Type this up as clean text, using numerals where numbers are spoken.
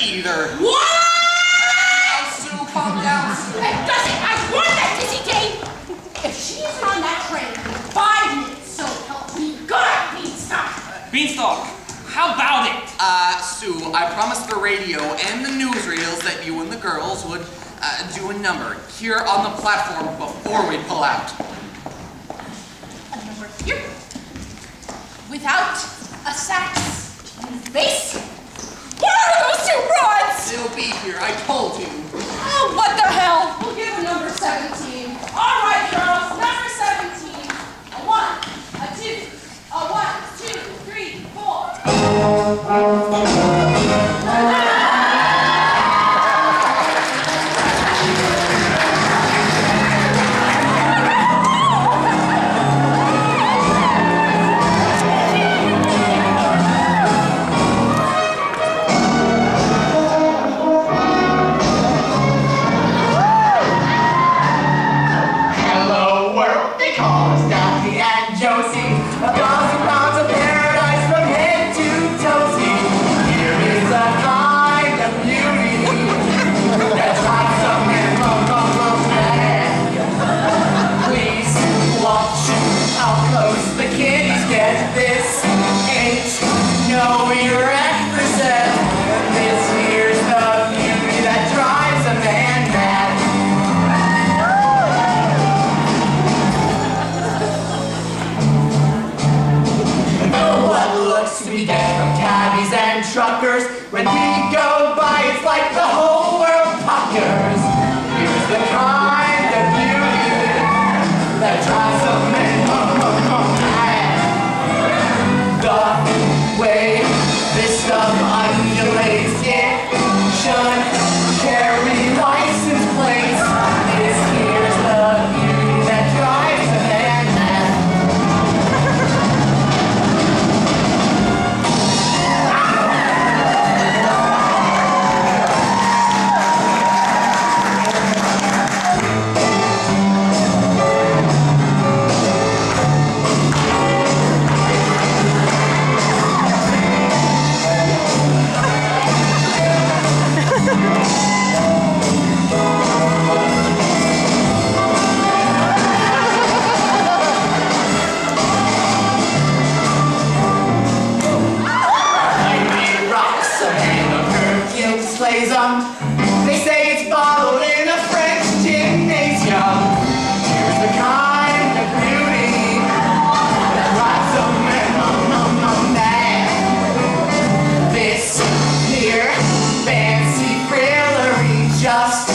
either. What? Now, Sue, calm down. It doesn't. I want that dizzy game. If she isn't on that train in 5 minutes, so help me God, Beanstalk. Beanstalk, how about it? Sue, I promised the radio and the newsreels that you and the girls would do a number here on the platform before we pull out. A number here. Without a sax and bass. What are those two broads? They'll be here, I told you. Oh, what the hell? We'll give her number 17. All right, girls, number 17. A 1, a 2, a 1, 2, 3, 4. Truckers, when we go by, it's like the whole world puckers. Here's the kind of beauty that drives a man mad. The way this stuff undulates, it should carry license plates. This here's the beauty that drives a man mad. They say it's bottled in a French gymnasium. Here's the kind of beauty that drives a man mad. This here fancy frillery just